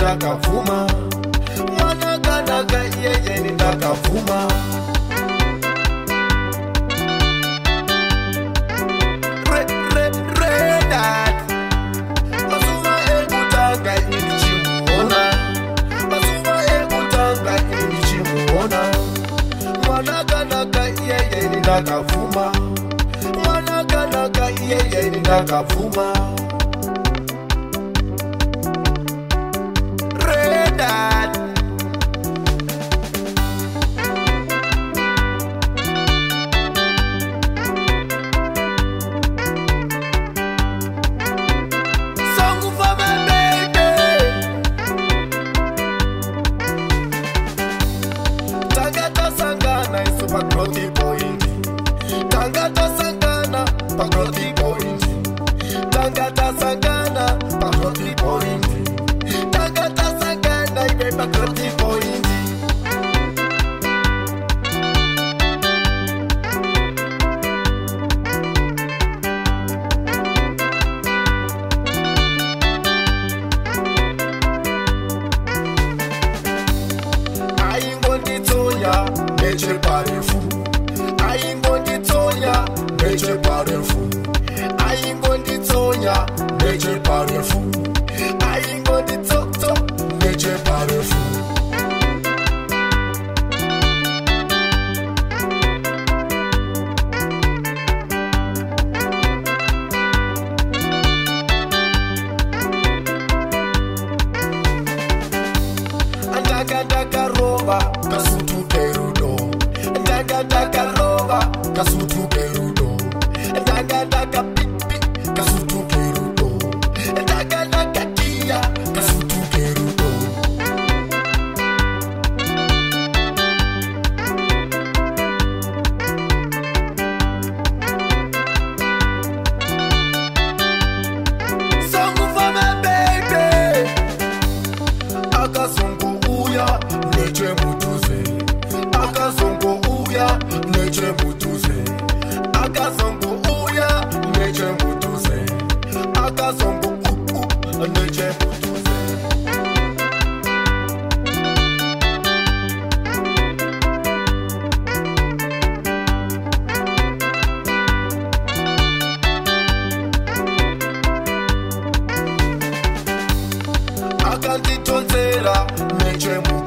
ndakavuma mwanakanaka iyeyeni ndakavuma Redad Mazuva Ekutanga ndichimuona Mazuva Ekutanga ndichimuona mwanakanaka iyeyeni ndakavuma mwanakanaka iyeyeni ndakavuma Redad Song for my baby Tangata sangana isu pakroti point Tangata sangana pakroti point Tangata sangana pakroti point Tangata sangana ibe pakroti point Aingonitonya neche parefu Aingonitonya neche parefu Aingonitonya neche parefu Aingonitoto neche parefu Ndakadaka rova kasutu kerudo Ndakadaka rova kasutu kerudo Ndakadaka pipi kasutu kerudo Ndakadaka kia kasutu kerudo Song for my baby Akazongo uya neche mutuze Akazongo uya neche mutuze Akazongo uya neche mutuze Akazongo neche mutuze Akanditonzera neche mutuze